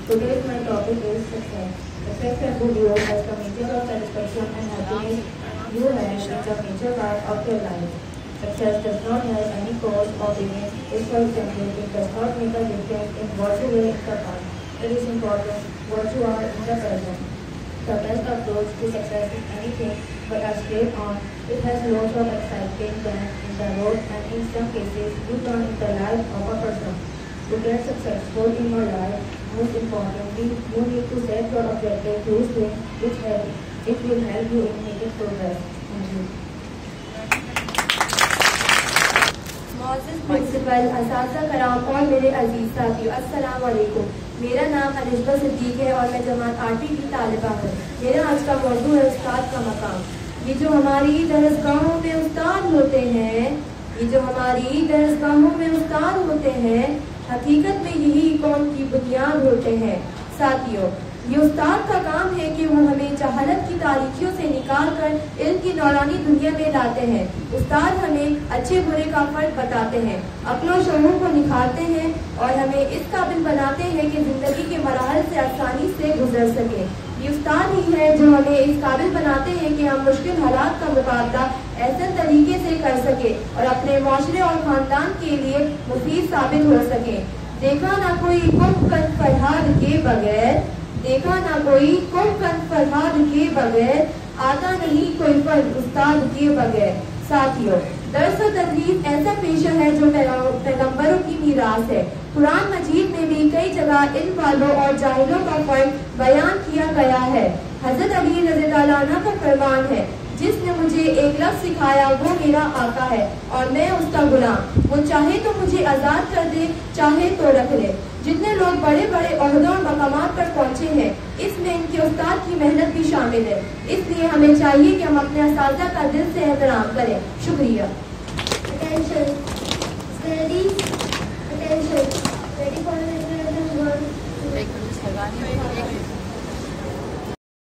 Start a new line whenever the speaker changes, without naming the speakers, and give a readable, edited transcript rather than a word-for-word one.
Today's my topic is success. Success and good work as the measure of satisfaction and happiness you have is a major part of your life. Success does not have any cause or limit. If, for example, it does not make a difference in what you were in the past. It is important what you are in the present. The best approach to success is anything but a straight on. It has lots of exciting bends in the road, and in some cases you turn in the life of a person. To get successful in your life, most importantly, you need to set your objective to things which will help you in making progress. Thank you.
معزز principal, असातिज़ा कराम और मेरे अजीज साथियों, अस्सलाम वालेकुम। मेरा नाम अलिशबा सिद्दीक है और मैं जमात 8वीं की तालिबा हूँ। मेरा आज का मौजू है उस्ताद का मकाम। ये जो हमारी दरसगाहों में उस्ताद होते हैं, हकीकत में यही कौम की बुनियाद होते हैं। साथियों, ये उस्ताद का काम है कि वो हमें जहालत की तारीकियों से निकाल कर इल्म की नौरानी दुनिया में लाते हैं। उस्ताद हमें अच्छे बुरे का फर्क बताते हैं, अक्ल शऊर को निखारते हैं और हमें इस काबिल बनाते हैं कि जिंदगी के मराहल से आसानी से गुजर सके। ये उस्ताद ही है जो हमें इस काबिल बनाते हैं कि हम मुश्किल हालात का मुकाबला ऐसे तरीके से कर सके और अपने माशरे और खानदान के लिए मुफीद साबित हो सके। देखा ना कोई कुम्भ फरहाद के बगैर, आता नहीं कोई फर्ज उस्ताद के बगैर। साथियों, दर्स और तदरीस ऐसा पेशा है जो पैगंबरों की मीरास है। कुरान मजीद में भी कई जगह इन वालों और जाहिलों का फर्क बयान किया गया है। हजरत अली रज़ियल्लाहु अन्हु का फरमान है, जिसने मुझे एक लफ्ज़ सिखाया वो मेरा आका है और मैं उसका गुलाम। वो चाहे तो मुझे आज़ाद कर दे, चाहे तो रख ले। जितने लोग बड़े बड़े ओहदों और मकामात पर पहुँचे हैं, इसमें इनके उस्ताद की मेहनत भी शामिल है। इसलिए हमें चाहिए कि हम अपने असातिज़ा का दिल से एहतराम करें। शुक्रिया।
Attention. Studies